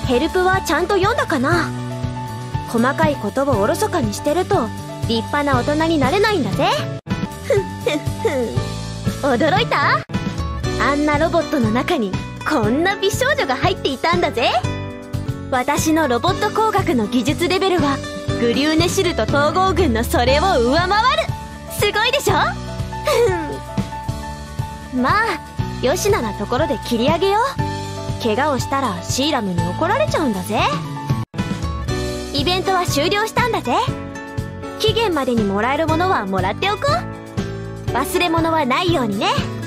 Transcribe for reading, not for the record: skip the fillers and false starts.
ヘルプはちゃんと読んだかな。細かいことをおろそかにしてると立派な大人になれないんだぜ。驚いた？あんなロボットの中にこんな美少女が入っていたんだぜ。私のロボット工学の技術レベルはグリューネシルト統合軍のそれを上回る。すごいでしょ？まあよしならところで切り上げよう。怪我をしたらシーラムに怒られちゃうんだぜ。イベントは終了したんだぜ。期限までにもらえるものはもらっておこう。忘れ物はないようにね。